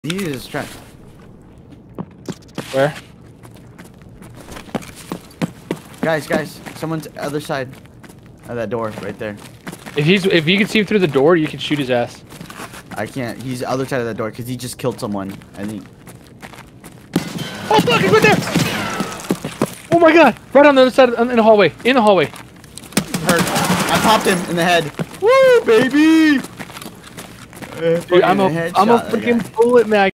He is trying. Where? Guys, someone's other side of that door right there. If you can see him through the door, you can shoot his ass. I can't. He's the other side of that door because he just killed someone. I think. Oh fuck! He's right there! Oh my god! Right on the other side, in the hallway. In the hallway. Hurt. I popped him in the head. Woo, baby! Dude, I'm a freaking bullet mag.